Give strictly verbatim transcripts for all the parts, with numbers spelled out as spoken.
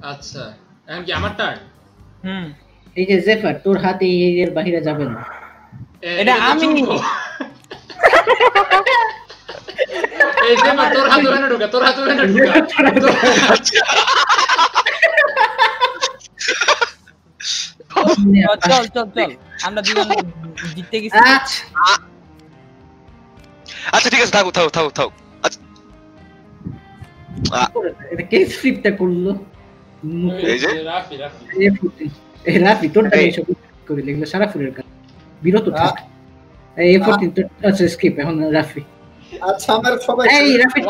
আচ্ছা এখন কি আমার টার্ন? হুম এই যে জেফার তোর হাতে এই এর বাইরে যাবে না। এটা আমি এই জেফার তোর হাতে ওখানে ঢোকা, তোর হাতে ওখানে ঢোকা। চল চল চল আমরা দুজন জিততে গেছি। আচ্ছা ঠিক আছে থাকো থাকো থাকো থাকো আচ্ছা এটা কে স্ক্রিপ্টটা করলো? এই যে রাফি রাফি এই রাফি তোরটা এসব করে লিখলো সারা ফুলের কাজ বিরত থাক। এই চৌদ্দ তো আচ্ছা স্ক্রিপ্ট এখন রাফি। আচ্ছা আমার সবাই এই রাফিটা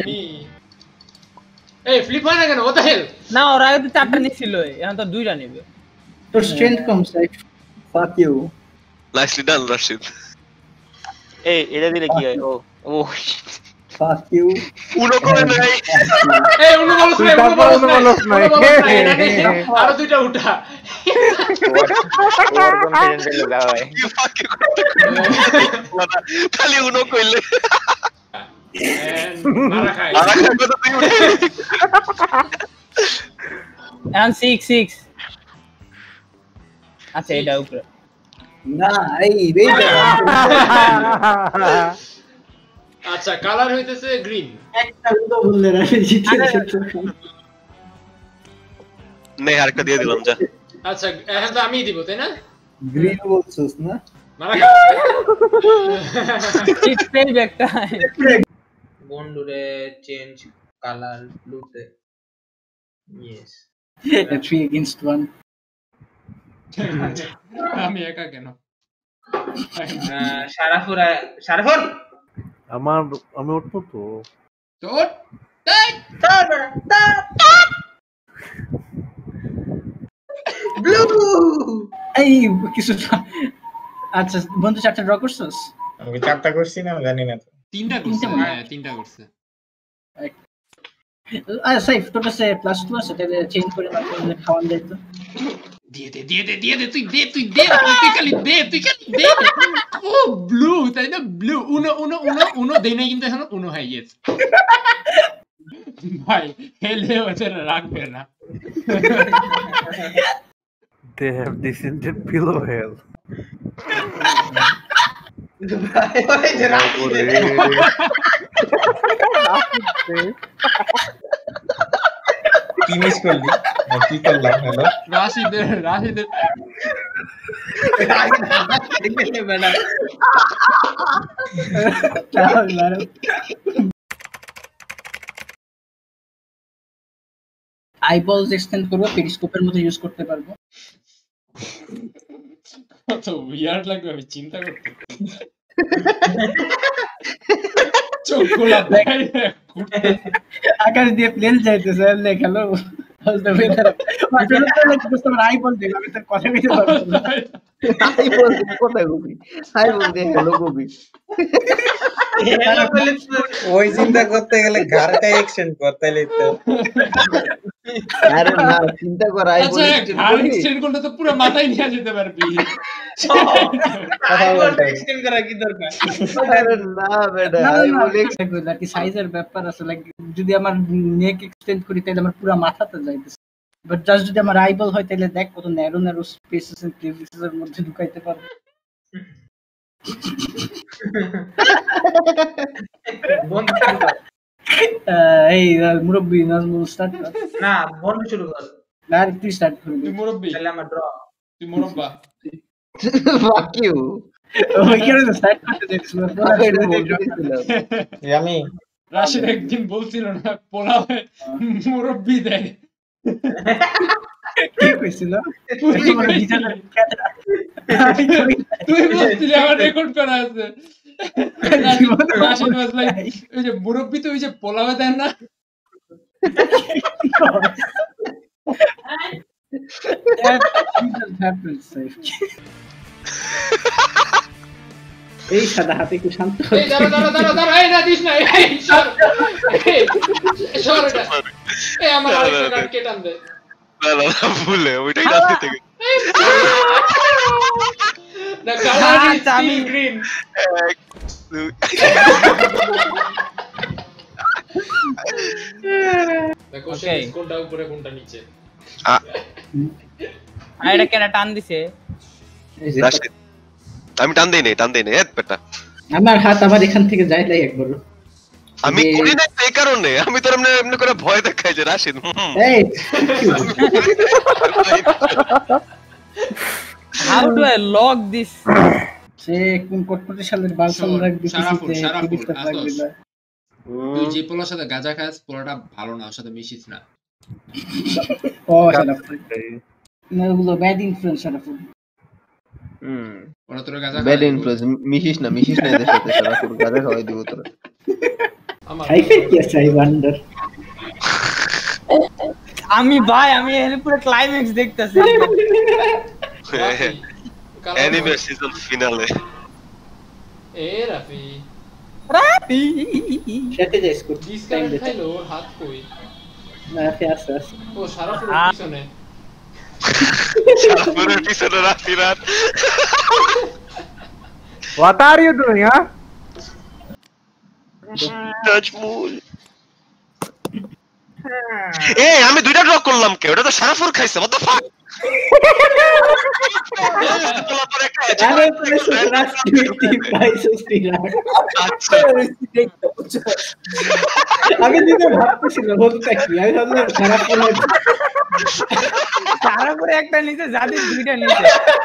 এই ফ্লিপ হয় না কেন? what the hell? না ওর আগে তো চারটা নিছিল এখন তো দুইটা নেবে। তোর স্ট্রেংথ কম side. fuck you nicely done Rashid. এই এটা দিলে কি হয়? ও ও fuck you উনো করে নাই এই উনো বলছ না উনো বলছ না আরো দুইটা উঠা। ওর কনফিডেন্স লাগা হয় কি ফাক ইউ খালি উনো কইলে মারা খাই আর একটা কথা তুই উঠে এখন সিক্স সিক্স। আচ্ছা এটা উপরে না এই এই আচ্ছা কালার হইতেছে গ্রিন। একটা উদো বললে রাফি জিতে গেছে। নে আরেকটা দিয়ে দিলাম যা। আচ্ছা এখন তো আমিই দিব তাই না? গ্রিন বলছস না মারা খাই সিক্স পেজ একটা বন্ডুরে চেঞ্জ কালার ব্লুতে। ইয়েস three against one আমি একা কেন? সারাফুর সারাফুর আমার আমি উঠবো তো তোর ব্লু এই কিছু আচ্ছা বন্ধু চারটা ড্র করছস? আমি চারটা করছি না জানি না তো। তিনটা করছে হ্যাঁ তিনটা করছে। আচ্ছা সাইফ তোর কাছে প্লাস টু আছে তাহলে চেঞ্জ করে মারলে খাওয়ান যায় তো। দিয়ে দে দিয়ে দে দিয়ে দে তুই দে তুই দে তুই খালি দে তুই খালি দে। ও ব্লু তাই না? ব্লু উনো উনো উনো উনো দেই নাই কিন্তু এখন উনো হয়ে গেছে ভাই। হেলে ওদের রাখবে না। they have descended below hell ভাই ওই যে রাখি কি মিস করলি? কি করলাম? হ্যালো রাশিদের রাশিদের আইবলস এক্সটেন্ড করব পেরিস্কোপের মতো ইউজ করতে পারবো। তো উইয়ার্ড লাগবে আমি চিন্তা করতে। চোখগুলা দেখাই আকাশ দিয়ে প্লেন যাইতেছে লে হ্যালো হাউস দ্য ওয়েদার মাঝে মাঝে তোমার আইবল দেখো আমি তো কথা কইতে পারবো না। আইবল কথা কবি আইবল দে হ্যালো কবি ওই চিন্তা করতে গেলে ঘাড়টা এক্সটেন্ড করতে হইতো। আরে না চিন্তা কর আইবল ঘাড় এক্সটেন্ড করলে তো পুরো মাথায় নিয়ে যেতে পারবি। আইবল এক্সটেন্ড করা কি দরকার? আরে না বেটা আইবল এক্সটেন্ড কি সাইজের ব্যাপার আছে লাইক যদি আমার নেক এক্সটেন্ড করি তাহলে আমার পুরো মাথাটা যাইতেছে। বাট জাস্ট যদি আমার আইবল হয় তাহলে দেখ কত narrow narrow spaces and crevices এর মধ্যে ঢুকাইতে পারবো। এই মুরব্বি নাজমুল স্টার্ট কর। না বন্ধ শুরু কর। না তুই স্টার্ট করবি। তুই মুরব্বি তাহলে আমার ড্র। তুই মুরব্বা fuck you ওই কেন স্টার্ট করতে যাচ্ছিস? আমি রাশিদ একদিন বলছিল না পোলাও মুরব্বি দেয়। কি কইছিল? তুই বলছিলি আমার রেকর্ড করা আছে। রাশিদ was like ওই যে মুরব্বি তো ওই যে পোলাও দেন না। এই সাদা হাতে একটু শান্ত। এই দাঁড়া দাঁড়া দাঁড়া দাঁড়া এই না দিস না এই সর এই সর এটা এই আমার আরেকটা কাট কেটে আন দে। না না না ভুলে ওইটাই রাতে থেকে না কালার ইজ স্টিল গ্রিন। এক দুই দেখো সে Okay. কোনটা উপরে কোনটা নিচে আ- আর এটা কেন টান দিছে এই যে, রাশিদ, আমি টান দেই নাই টান দেই নাই এত বেটা আমার হাত আবার এখান থেকে যায় নাই একবার আমি যে- করি না এই কারণে আমি তো এমনি এমনি করে ভয় দেখাই যে রাশিদ হুম। এই how do I log this সে কোন কটকটি সালের বালসাল শোন, রাখ সারাফুল, দিতেছে সারাফুল, তিরিশটা লাগবে আসোস। না তুই যে পোলার সাথে গাঁজা খাস পোলাটা ভালো না ওর সাথে মিশিস না ও সারাফুল না ওগুলো ব্যাড ইনফ্লুয়েন্স সারাফুল হুম ওরা তোর গাঁজা ব্যাড খাওয়াই ইনফ্লুয়েন্স মিশিস না মিশিস না এদের সাথে সারা পুরো গাদা খাওয়াই দিব তোরা আমার খাইছে কি আছে আই ওয়ান্ডার আমি ভাই আমি এর পুরো ক্লাইম্যাক্স দেখতেছি রাফি, কালো অ্যানিমে সিজন ফিনালে এ রাফি রাপি সাথে যাই স্কুল টাইম ডিসকানেক্ট দিতে খাইলো ওর হাত কই না ফে আছে আছে ও সারাফুল আ- পিছনে সারাপুরের পিছনে রাশি রাত What are you doing, huh? Nazmul এ আমি দুইটা ড্র করলাম কে ওটা তো সারাপুর খাইছে what the fuck আরে প্লেস রাষ্ট্রীয় পাইছস তিরা আচ্ছা আমি দিতে ভাবতেছি না বলতে কি আমি ভাবলাম খারাপ করে সারা করে একটা নিচে যাদের দুইটা নিচে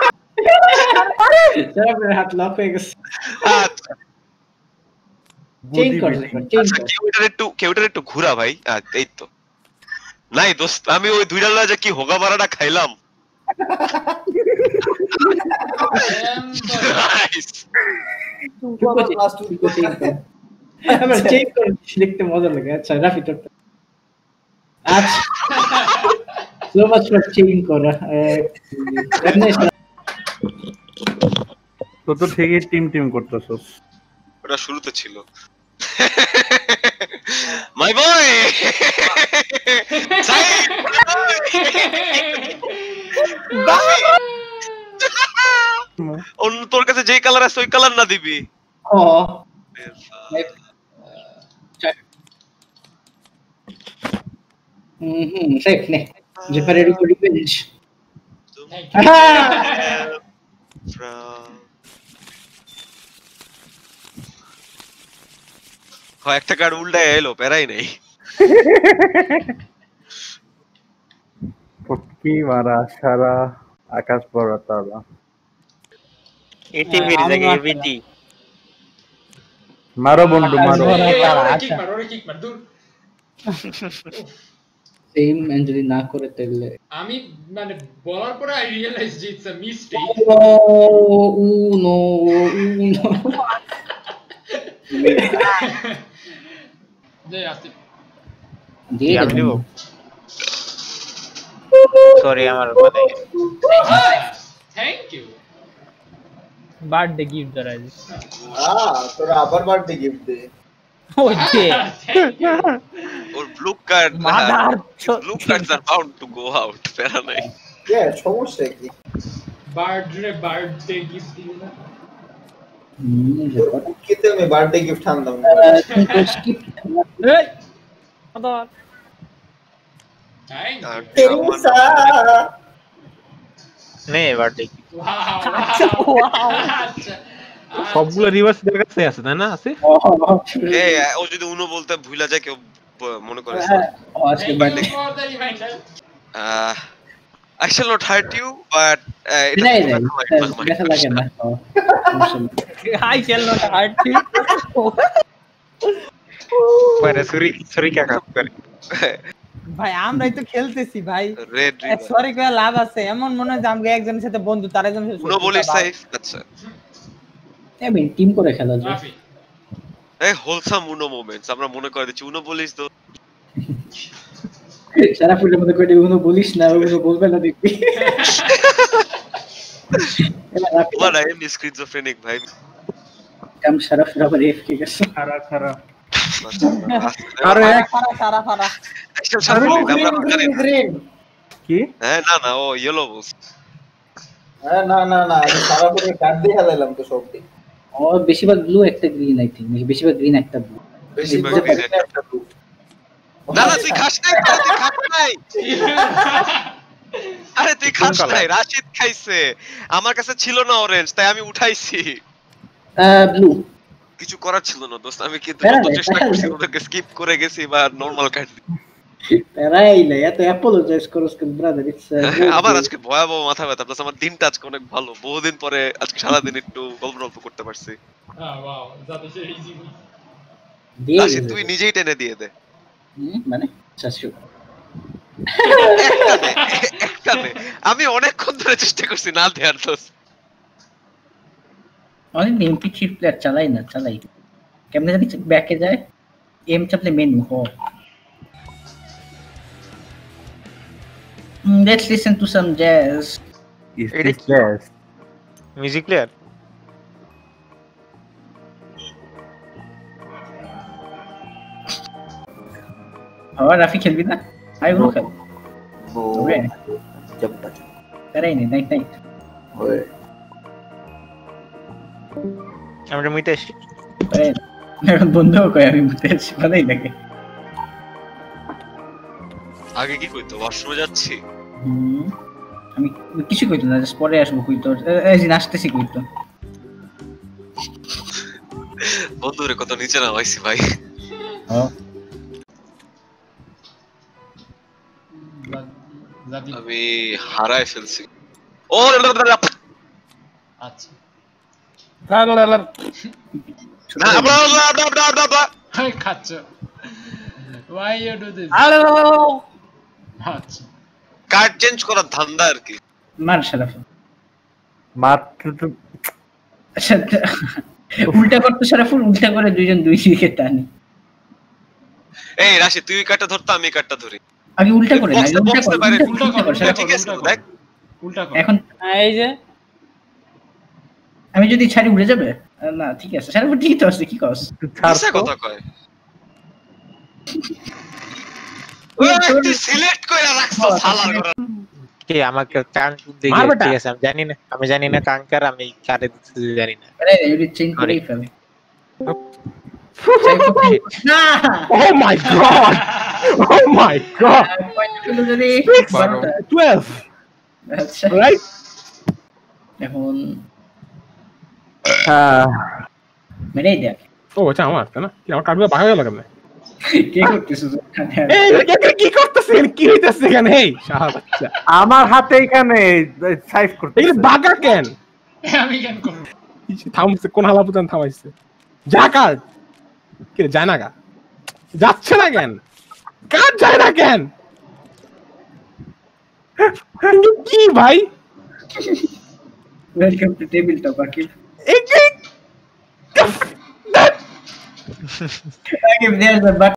খারাপ করে হাত লক হয়ে গেছে আচ্ছা চেঞ্জ কর চেঞ্জ কর কেউটার একটু কেউটার একটু ঘুরা ভাই আহ, এই তো নাই দোস্ত আমি ওই দুইটা লয়ে কি হোগা মারাটা খাইলাম Nice. আবার চেঞ্জ কর দেখতে মজা লাগে আচ্ছা রাফি তোর আচ্ছা সো মাচ ফর চেঞ্জ করা এমনি তো তো ঠিকই টিম টিম করতেছস ওটা শুরুতে ছিল মাই বয় অন্য তোর কাছে যেই কালার আছে ওই কালার না দিবি ও হুম হুম সেফ নে যে পারে রিভেঞ্জ হয় একটা কার্ড উল্টায় এলো প্যারাই নেই পটকি মারা সারা আকাশ বড় তারা এটি মেরে জায়গা এবিটি মারো বন্ধু মারো আচ্ছা সেম এন্ড যদি না করে তাহলে আমি মানে বলার পরে আই রিয়েলাইজ যে ইটস আ মিস্টেক ও উনো উনো যে আসতে দিয়ে আমি দেব দেব সরি আমার মানে থ্যাংক ইউ বার্থডে গিফট ধরা দিস আহ তোরা আবার বার্থডে গিফট দে ওই যে ওর blue card mother blue cards are bound to go out প্যারা নাই কে সমস্যা কি বার্থডে বার্থডে গিফট দিল না কিতে আমি বার্থডে গিফট আনলাম এই মাদার থ্যাংক ইউ তেরিসা নে বার্থডে ওয়াও আচ্ছা সবগুলো রিভার্স দেখাচ্ছে আছে তাই না আছে এ ও যদি উনো বলতে ভুলা যায় কেউ ব- মনে করে আজকে birthday for the reminder ah I shall not hurt you but uh, এটা নাই তোমার নাই আমার- আমার- দেখা লাগে না I shall not hurt you মানে সরি সরি কাকা করে ভাই আমরাই তো খেলতেছি ভাই রেড সরি কয়ে লাভ আছে এমন মনে হয় যে আমরা একজনের সাথে বন্ধু তার একজনের সাথে উনো বলিস সাইফ আচ্ছা আমি টিম করে খেলা যায় রাফি এই হোলসাম উনো মোমেন্টস আমরা মনে করে দিচ্ছি উনো বলিস তো সারা ফুলের মধ্যে কইতে উনো বলিস না উনো বলবে না দেখবি এবার রাফি তোমার আই এম স্কিজোফ্রেনিক ভাই কাম সারা ফুল আবার এফ কে গেছে খারা খারা আরে ফারা ফারা ফারা আমরা জানি না। কি হ্যাঁ না না ও ইয়েলো বলস হ্যাঁ না না না আমি সারা করে কার্ড দিয়ে হেলাইলাম তো সব দিক ও বেশিরভাগ ব্লু একটা গ্রিন আই থিং বেশিরভাগ গ্রিন একটা ব্লু বেশি বেশিরভাগ করে green একটা blue। না না তুই খাস নাই আরে তুই খাস নাই আরে তুই খাস নাই রাশিদ খাইছে আমার কাছে ছিল না অরেঞ্জ তাই আমি উঠাইছি ব্লু কিছু করার ছিল না দোস্ত আমি কিন্তু যত চেষ্টা করছি ওদেরকে স্কিপ করে গেছি বা নরমাল কাট প্যারাইলে এত অ্যাপোলোজাইজ করছ কেন ব্রাদার ইটস আবার আজকে ভয়াবহ মাথা ব্যথা প্লাস আমার দিনটা আজকে অনেক ভালো বহুদিন পরে আজকে সারা দিন একটু গল্প গল্প করতে পারছি হ্যাঁ ওয়াও যাতে সে ইজি রাশিদ তুই নিজেই টেনে দিয়ে দে মানে চাচু আমি অনেকক্ষণ ধরে চেষ্টা করছি না দেয়ার দোস্ত অনেক এমপি থ্রি প্লেয়ার চালাই না চালাই কেমনে জানি ব্যাকে যায় এম চাপলে মেনু হো Let's listen to some jazz. Is this jazz? Music player. और राफी खेल भी ना आई वो खेल वो जब तक करे नहीं नाइट नाइट ओए আমরা মিতেশ करे এখন বন্ধ করে আমি মুতেশ ভালোই লাগে আগে কি কইতো ওয়াশরুমে যাচ্ছি আমি কিছু কইতো না জাস্ট পরে আসবো কইতো এই যে নাচতেছি কইতো বন্ধুরে কত নিচে নামাইছি ভাই হ্যাঁ আমি হারায় ফেলছি ও আচ্ছা না বলা বলা বলা বলা হাই খাচ্ছো why you do this আচ্ছা কার্ড চেঞ্জ করার ধান্দা আর কি মার শরাফ মার আচ্ছা উল্টা করতে শরাফুল উল্টা করে দুইজন দুই দিকে টানি এই রাশি তুই কাটটা ধরতা আমি কাটটা ধরি আগে উল্টা করে না উল্টা করে উল্টা কর ঠিক আছে দেখ উল্টা কর এখন এই যে আমি যদি ছাড়ি উড়ে যাবে না ঠিক আছে শরাফুল ঠিক তো আছে কি কস কিসা কথা কয় ওই তুই সিলেক্ট কইরা রাখছো শালার ঘর কে আমাকে কাঙ্ক দিকে ঠিক আছে আমি জানি না আমি জানি না কাঙ্কার আমি কারে দিতে জানি না আরে ইউরি চেঞ্জ করে ফেলে না Oh my god! Oh my god! twelve! Right? এখন হ্যাঁ মেরে দেখ ও আচ্ছা আমার তাই না কি আমার কার্ডগুলো বাকি হয়ে গেল কি করতেছিস এই কি করতেছেন কি হইতাছে এখানে এই শালা বাচ্চা আমার হাতে এখানে সাইজ করতে এই বাগা কেন আমি কেন করব থামছে কোন হালাপুতান থামাইছে যা কার্ড কি যায় না গা যাচ্ছে না কেন কার্ড যায় না কেন কি ভাই welcome to table top Akib এই If there's a button